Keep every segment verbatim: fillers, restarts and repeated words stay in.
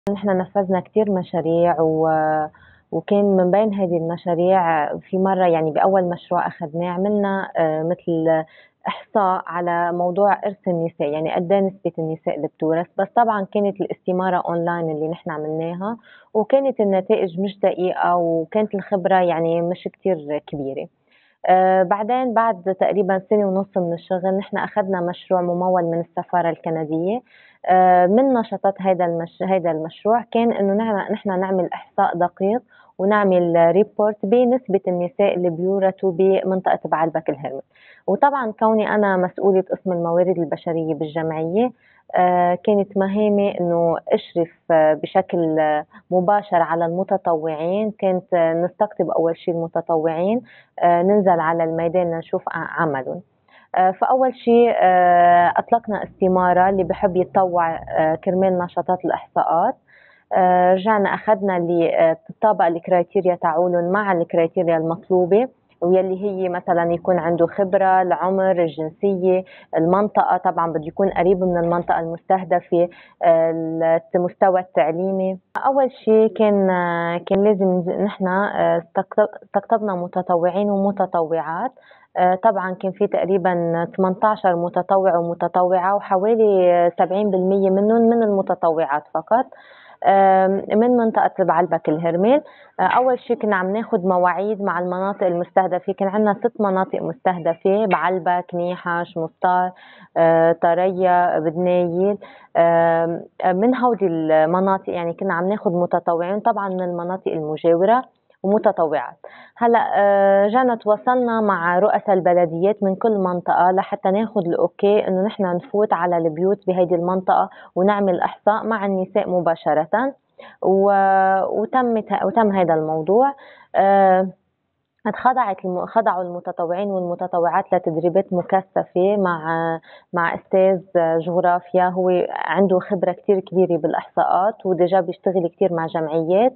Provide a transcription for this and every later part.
نحن نفّذنا كتير مشاريع و وكان من بين هذه المشاريع في مرّة يعني بأول مشروع أخدناه عملنا آآ مثل إحصاء على موضوع إرث النساء، يعني قد إيه نسبة النساء اللي بتورث، بس طبعًا كانت الاستمارة أونلاين اللي نحن عملناها، وكانت النتائج مش دقيقة وكانت الخبرة يعني مش كتير كبيرة. آآ بعدين بعد تقريبًا سنة ونُص من الشغل نحن أخدنا مشروع مموّل من السفارة الكندية. آآ من نشاطات هيدا المش هيدا المشروع كان إنه نع نحن نعمل إحصاء دقيق ونعمل report بنسبة النساء اللي بيورثوا بمنطقة بعلبك الهرمي، وطبعًا كوني أنا مسؤولة قسم الموارد البشرية بالجمعية، آآ كانت مهامي إنه أشرف آه، بشكل آه، مباشر على المتطوعين، كنت آه، نستقطب أول شي المتطوعين، آآ ننزل على الميدان لنشوف ع عملٌ. آآ فأول شي آآ أطلقنا استمارة اللي بيحب يتطوع آآ كرمال نشاطات الإحصاءات. آآ رجعنا أخدنا اللي آآ بتطابق الكرايتيريا تاعولن مع الكرايتيريا المطلوبة، واللي هي مثلًا يكون عنده خبرة، العمر، الجنسية، المنطقة طبعًا بده يكون قريب من المنطقة المستهدفة، آآ المستوى التعليمي. أول شي كان آه، كان لازم نحن آآ استقط استقطبنا متطوعين ومتطوعات. آآ طبعًا كان في تقريبًا ثمانية عشر متطوع ومتطوعة، وحوالي سبعين بالمية منّن من المتطوعات فقط. آمم من منطقة بعلبك الهرمل. آآ أول شي كنا عم ناخد مواعيد مع المناطق المستهدفة، كان عندنا ست مناطق مستهدفة: بعلبك، نيحش، مسطار، آآ طريا، بدنايل. آمم من هودي المناطق يعني كنا عم ناخد متطوعين طبعًا من المناطق المجاورة ومتطوعات. هلأ آآ رجعنا تواصلنا مع رؤسا البلديات من كل منطقة لحتى ناخد الأوكي إنه نحن نفوت على البيوت بهيدي المنطقة ونعمل إحصاء مع النساء مباشرةً. و وتمت وتم هيدا الموضوع. آآ اتخضعت الم خضعوا المتطوعين والمتطوعات لتدريبات مكثفة مع مع أستاذ جغرافيا هو عنده خبرة كتير كبيرة بالإحصاءات وديجا بيشتغل كتير مع جمعيات،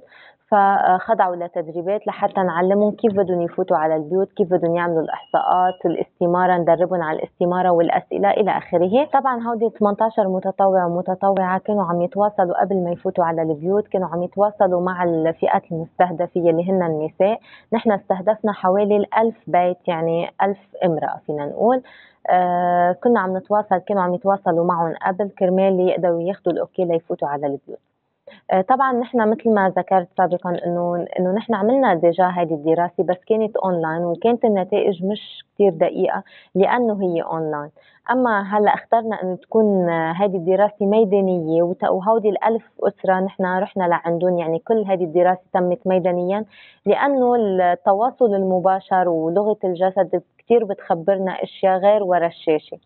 فخضعوا لتدريبات لحتى نعلمهم كيف بدهم يفوتوا على البيوت، كيف بدهم يعملوا الإحصاءات، الاستمارة ندربهم على الاستمارة والأسئلة إلى آخره. طبعًا هودي ثمانية عشر متطوع ومتطوعة كانوا عم يتواصلوا قبل ما يفوتوا على البيوت، كانوا عم يتواصلوا مع الفئات المستهدفة يلي هن النساء. نحن استهدفنا حوالي الألف بيت، يعني ألف امرأة فينا نقول. آه كنا عم نتواصل كانوا عم يتواصلوا معهم قبل كرمال يقدروا ياخدوا الأوكي ليفوتوا على البيوت. آه طبعا نحن مثل ما ذكرت سابقا انه انه نحن عملنا ديجا هذه الدراسه بس كانت اونلاين وكانت النتائج مش كثير دقيقه لانه هي اونلاين. اما هلا اخترنا انه تكون هذه الدراسه ميدانيه وت- وهودي الألف اسره نحن رحنا لعندهم، يعني كل هذه الدراسه تمت ميدانيا لانه التواصل المباشر ولغه الجسد كثير بتخبرنا اشياء غير ورا الشاشه.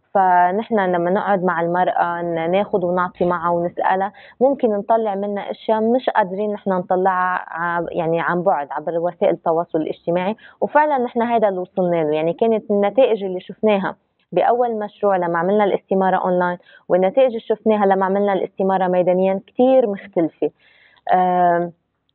فنحن لما نقعد مع المرأة ناخد ونعطي معها ونسألها ممكن نطلع منها اشياء مش قادرين نحن نطلعها ع- يعني عن بعد عبر وسائل التواصل الاجتماعي، وفعلا نحن هذا اللي وصلنا له. يعني كانت النتائج اللي شفناها بأول مشروع لما عملنا الاستمارة أونلاين والنتائج اللي شفناها لما عملنا الاستمارة ميدانيا كتير مختلفة. آم،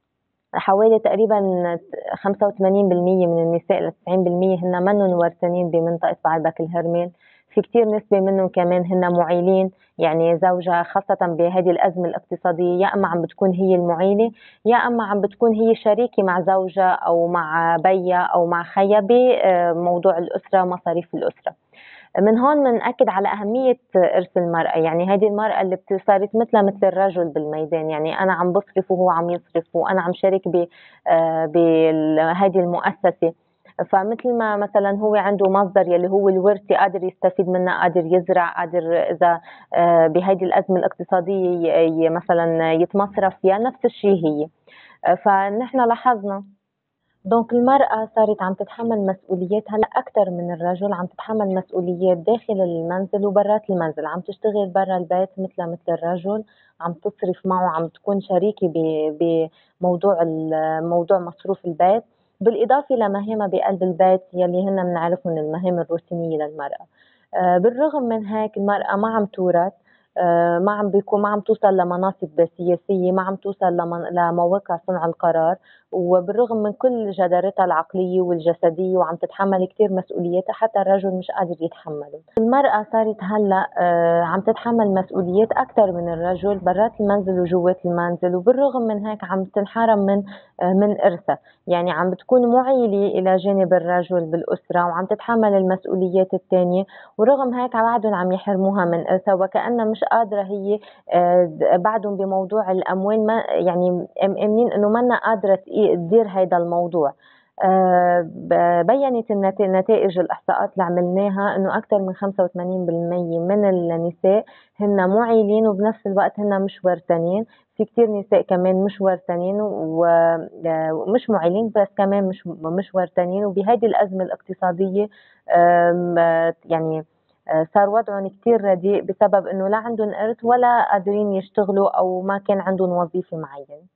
حوالي تقريبا خمسة وثمانين بالمية من النساء ل تسعين بالمية هن منن ورثانين بمنطقة بعلبك الهرمل. في كتير نسبة منهم كمان هن معيلين، يعني زوجها خاصة بهذه الأزمة الاقتصادية يا أما عم بتكون هي المعيلة يا أما عم بتكون هي شريكة مع زوجها أو مع بيها أو مع خيها بموضوع الأسرة، مصاريف الأسرة. من هون بنأكد على أهمية إرث المرأة، يعني هذه المرأة اللي صارت مثلها مثل الرجل بالميدان، يعني أنا عم بصرف وهو عم يصرف وأنا عم شارك ب آه، بهذه المؤسسة. فمثل ما مثلا هو عنده مصدر يلي هو الورثة قادر يستفيد منها، قادر يزرع، قادر إذا آه، بهذه الأزمة الاقتصادية ي- مثلا يتمصرف فيها، نفس الشيء هي. آه، فنحن لاحظنا دونك المرأة صارت عم تتحمل مسؤوليات هلا أكثر من الرجل، عم تتحمل مسؤوليات داخل المنزل وبرات المنزل، عم تشتغل برا البيت مثل مثل الرجل، عم تصرف معه، عم تكون شريكة بموضوع موضوع مصروف البيت، بالإضافة لمهامها بقلب البيت يلي هن بنعرفهم المهام الروتينية للمرأة. آه، بالرغم من هيك المرأة ما عم تورث، آه، ما عم بيكون ما عم توصل لمناصب سياسية، ما عم توصل لمن- لمواقع صنع القرار، وبالرغم من كل جدارتها العقلية والجسدية وعم تتحمل كتير مسؤولياتها، حتى الرجل مش قادر يتحمله. المرأة صارت هلأ آه، عم تتحمل مسؤوليات أكثر من الرجل برات المنزل وجوات المنزل، وبالرغم من هيك عم تنحرم من آه، من إرثها. يعني عم بتكون معيلة إلى جانب الرجل بالأسرة وعم تتحمل المسؤوليات التانية، ورغم هيك بعدهم عم يحرموها من إرثها، وكأنها مش قادرة هي آه، بعدهم بموضوع الأموال، ما يعني مأمنين إنه منا قادرة تدير هيدا الموضوع. آه، بيّنت النت- نتائج الإحصاءات اللي عملناها إنه أكثر من خمسة وثمانين بالمية من النساء هن معيلين وبنفس الوقت هن مش ورثانين. في كتير نساء كمان مش ورثانين و- آه، ومش معيلين بس كمان مش مش ورثانين، وبهذه الأزمة الاقتصادية آم، آه، يعني آه، صار وضعهم كتير رديء بسبب إنه لا عندهم إرث ولا قادرين يشتغلوا أو ما كان عندهم وظيفة معينة.